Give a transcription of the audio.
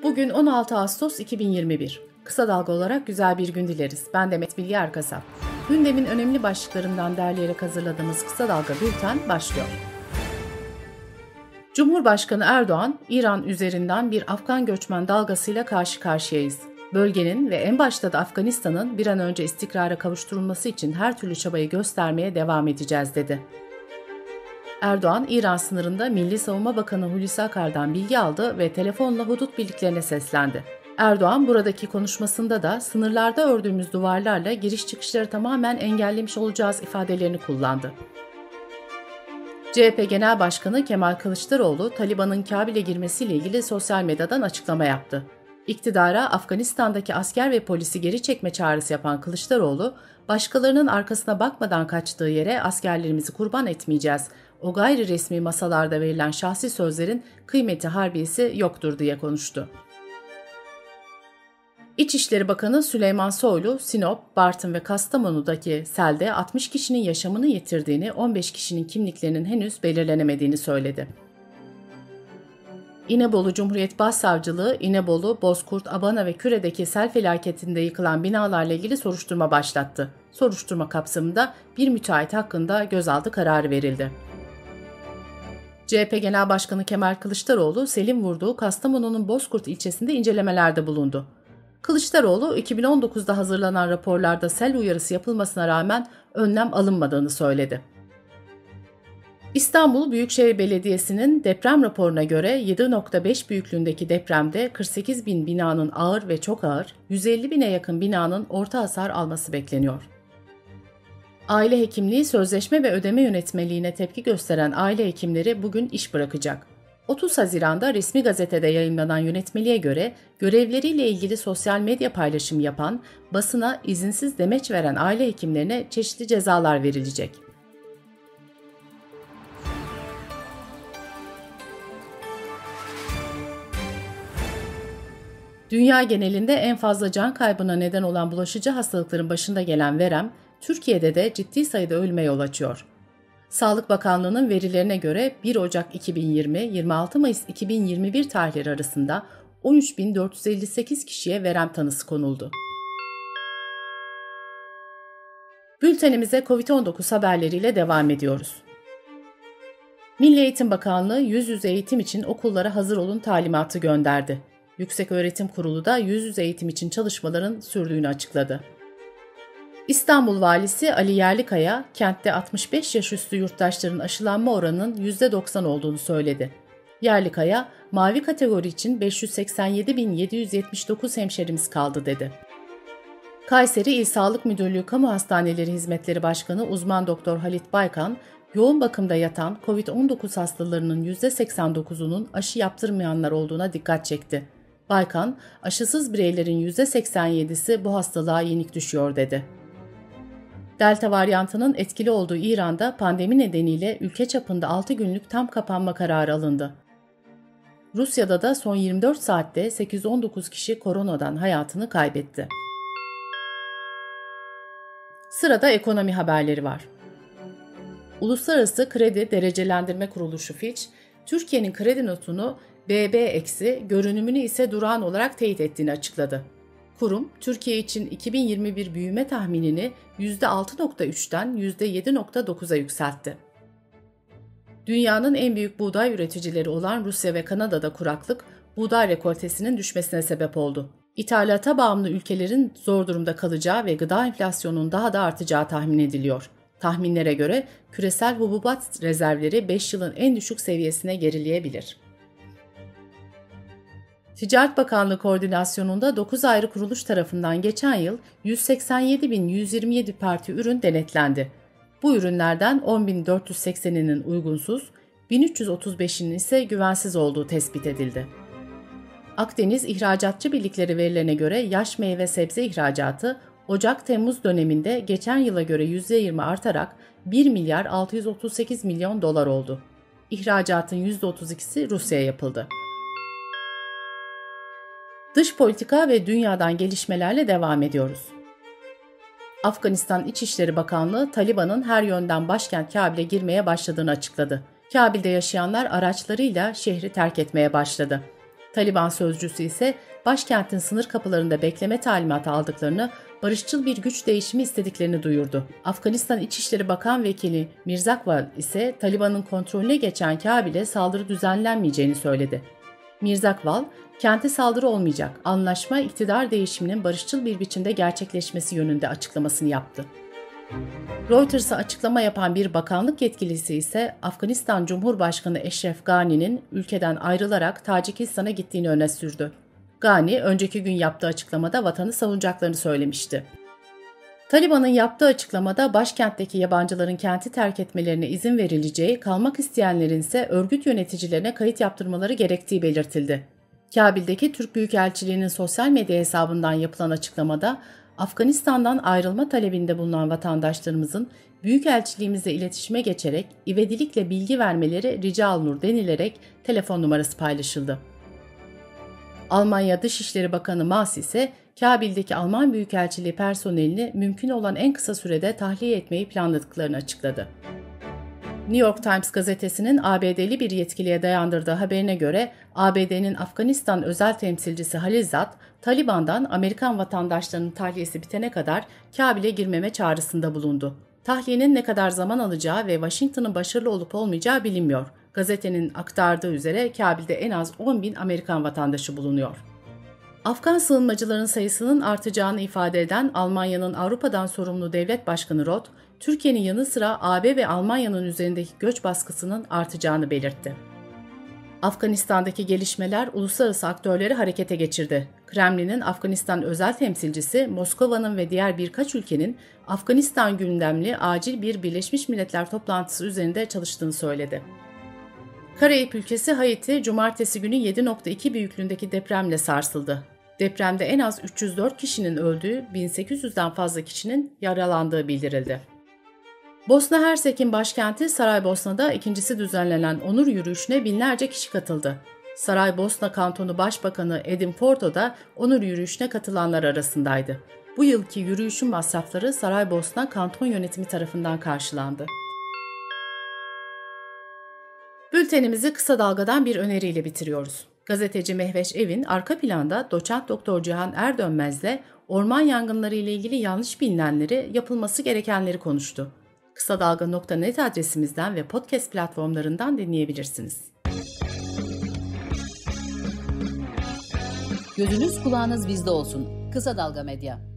Bugün 16 Ağustos 2021. Kısa Dalga olarak güzel bir gün dileriz. Ben Demet Bilge Erkasap. Gündemin önemli başlıklarından derleyerek hazırladığımız Kısa Dalga Bülten başlıyor. Cumhurbaşkanı Erdoğan, İran üzerinden bir Afgan göçmen dalgasıyla karşı karşıyayız. Bölgenin ve en başta da Afganistan'ın bir an önce istikrara kavuşturulması için her türlü çabayı göstermeye devam edeceğiz dedi. Erdoğan, İran sınırında Milli Savunma Bakanı Hulusi Akar'dan bilgi aldı ve telefonla hudut birliklerine seslendi. Erdoğan buradaki konuşmasında da sınırlarda ördüğümüz duvarlarla giriş çıkışları tamamen engellemiş olacağız ifadelerini kullandı. CHP Genel Başkanı Kemal Kılıçdaroğlu, Taliban'ın Kabil'e girmesiyle ilgili sosyal medyadan açıklama yaptı. İktidara Afganistan'daki asker ve polisi geri çekme çağrısı yapan Kılıçdaroğlu, başkalarının arkasına bakmadan kaçtığı yere askerlerimizi kurban etmeyeceğiz. O gayri resmi masalarda verilen şahsi sözlerin kıymeti harbiyesi yoktur diye konuştu. İçişleri Bakanı Süleyman Soylu, Sinop, Bartın ve Kastamonu'daki selde 60 kişinin yaşamını yitirdiğini, 15 kişinin kimliklerinin henüz belirlenemediğini söyledi. İnebolu Cumhuriyet Başsavcılığı, İnebolu, Bozkurt, Abana ve Küre'deki sel felaketinde yıkılan binalarla ilgili soruşturma başlattı. Soruşturma kapsamında bir müteahhit hakkında gözaltı kararı verildi. CHP Genel Başkanı Kemal Kılıçdaroğlu, selin vurduğu Kastamonu'nun Bozkurt ilçesinde incelemelerde bulundu. Kılıçdaroğlu, 2019'da hazırlanan raporlarda sel uyarısı yapılmasına rağmen önlem alınmadığını söyledi. İstanbul Büyükşehir Belediyesi'nin deprem raporuna göre 7.5 büyüklüğündeki depremde 48 bin binanın ağır ve çok ağır, 150 bine yakın binanın orta hasar alması bekleniyor. Aile hekimliği sözleşme ve ödeme yönetmeliğine tepki gösteren aile hekimleri bugün iş bırakacak. 30 Haziran'da resmi gazetede yayımlanan yönetmeliğe göre görevleriyle ilgili sosyal medya paylaşımı yapan, basına izinsiz demeç veren aile hekimlerine çeşitli cezalar verilecek. Dünya genelinde en fazla can kaybına neden olan bulaşıcı hastalıkların başında gelen verem, Türkiye'de de ciddi sayıda ölüme yol açıyor. Sağlık Bakanlığı'nın verilerine göre 1 Ocak 2020-26 Mayıs 2021 tarihleri arasında 13.458 kişiye verem tanısı konuldu. Bültenimize COVID-19 haberleriyle devam ediyoruz. Milli Eğitim Bakanlığı yüz yüze eğitim için okullara hazır olun talimatı gönderdi. Yükseköğretim Kurulu da yüz yüze eğitim için çalışmaların sürdüğünü açıkladı. İstanbul Valisi Ali Yerlikaya, kentte 65 yaş üstü yurttaşların aşılanma oranının %90 olduğunu söyledi. Yerlikaya, mavi kategori için 587.779 hemşerimiz kaldı dedi. Kayseri İl Sağlık Müdürlüğü Kamu Hastaneleri Hizmetleri Başkanı Uzman Doktor Halit Baykan, yoğun bakımda yatan COVID-19 hastalarının %89'unun aşı yaptırmayanlar olduğuna dikkat çekti. Baykan, aşısız bireylerin %87'si bu hastalığa yenik düşüyor dedi. Delta varyantının etkili olduğu İran'da pandemi nedeniyle ülke çapında 6 günlük tam kapanma kararı alındı. Rusya'da da son 24 saatte 819 kişi koronadan hayatını kaybetti. Sırada ekonomi haberleri var. Uluslararası Kredi Derecelendirme Kuruluşu Fitch, Türkiye'nin kredi notunu BB- görünümünü ise durağan olarak teyit ettiğini açıkladı. Kurum, Türkiye için 2021 büyüme tahminini %6.3'ten %7.9'a yükseltti. Dünyanın en büyük buğday üreticileri olan Rusya ve Kanada'da kuraklık, buğday rekoltesinin düşmesine sebep oldu. İthalata bağımlı ülkelerin zor durumda kalacağı ve gıda enflasyonunun daha da artacağı tahmin ediliyor. Tahminlere göre küresel hububat rezervleri 5 yılın en düşük seviyesine gerileyebilir. Ticaret Bakanlığı koordinasyonunda 9 ayrı kuruluş tarafından geçen yıl 187.127 parti ürün denetlendi. Bu ürünlerden 10.480'inin uygunsuz, 1.335'inin ise güvensiz olduğu tespit edildi. Akdeniz İhracatçı Birlikleri verilerine göre yaş meyve sebze ihracatı Ocak-Temmuz döneminde geçen yıla göre %20 artarak 1 milyar 638 milyon dolar oldu. İhracatın %32'si Rusya'ya yapıldı. Dış politika ve dünyadan gelişmelerle devam ediyoruz. Afganistan İçişleri Bakanlığı, Taliban'ın her yönden başkent Kabil'e girmeye başladığını açıkladı. Kabil'de yaşayanlar araçlarıyla şehri terk etmeye başladı. Taliban sözcüsü ise başkentin sınır kapılarında bekleme talimatı aldıklarını, barışçıl bir güç değişimi istediklerini duyurdu. Afganistan İçişleri Bakan Vekili Mirzakval ise Taliban'ın kontrolüne geçen Kabil'e saldırı düzenlenmeyeceğini söyledi. Mirzakval, kente saldırı olmayacak, anlaşma iktidar değişiminin barışçıl bir biçimde gerçekleşmesi yönünde açıklamasını yaptı. Reuters'a açıklama yapan bir bakanlık yetkilisi ise Afganistan Cumhurbaşkanı Eşref Gani'nin ülkeden ayrılarak Tacikistan'a gittiğini öne sürdü. Gani, önceki gün yaptığı açıklamada vatanı savunacaklarını söylemişti. Taliban'ın yaptığı açıklamada başkentteki yabancıların kenti terk etmelerine izin verileceği, kalmak isteyenlerin ise örgüt yöneticilerine kayıt yaptırmaları gerektiği belirtildi. Kabil'deki Türk Büyükelçiliği'nin sosyal medya hesabından yapılan açıklamada, Afganistan'dan ayrılma talebinde bulunan vatandaşlarımızın Büyükelçiliğimizle iletişime geçerek ivedilikle bilgi vermeleri rica olunur denilerek telefon numarası paylaşıldı. Almanya Dışişleri Bakanı Maas ise Kabil'deki Alman Büyükelçiliği personelini mümkün olan en kısa sürede tahliye etmeyi planladıklarını açıkladı. New York Times gazetesinin ABD'li bir yetkiliye dayandırdığı haberine göre ABD'nin Afganistan özel temsilcisi Halizat, Taliban'dan Amerikan vatandaşlarının tahliyesi bitene kadar Kabil'e girmeme çağrısında bulundu. Tahliyenin ne kadar zaman alacağı ve Washington'ın başarılı olup olmayacağı bilinmiyor. Gazetenin aktardığı üzere Kabil'de en az 10.000 Amerikan vatandaşı bulunuyor. Afgan sığınmacıların sayısının artacağını ifade eden Almanya'nın Avrupa'dan sorumlu devlet başkanı Roth, Türkiye'nin yanı sıra AB ve Almanya'nın üzerindeki göç baskısının artacağını belirtti. Afganistan'daki gelişmeler uluslararası aktörleri harekete geçirdi. Kremlin'in Afganistan özel temsilcisi Moskova'nın ve diğer birkaç ülkenin Afganistan gündemli acil bir Birleşmiş Milletler toplantısı üzerinde çalıştığını söyledi. Karayip ülkesi Haiti, cumartesi günü 7.2 büyüklüğündeki depremle sarsıldı. Depremde en az 304 kişinin öldüğü, 1800'den fazla kişinin yaralandığı bildirildi. Bosna Hersek'in başkenti Saraybosna'da ikincisi düzenlenen onur yürüyüşüne binlerce kişi katıldı. Saraybosna Kantonu Başbakanı Edim Forto da onur yürüyüşüne katılanlar arasındaydı. Bu yılki yürüyüşün masrafları Saraybosna Kanton Yönetimi tarafından karşılandı. Bültenimizi kısa dalgadan bir öneriyle bitiriyoruz. Gazeteci Mehveş Evin arka planda Doçent Doktor Cihan Erdönmez'le orman yangınları ile ilgili yanlış bilinenleri, yapılması gerekenleri konuştu. Kısadalga.net adresimizden ve podcast platformlarından dinleyebilirsiniz. Gözünüz kulağınız bizde olsun. Kısa Dalga Medya.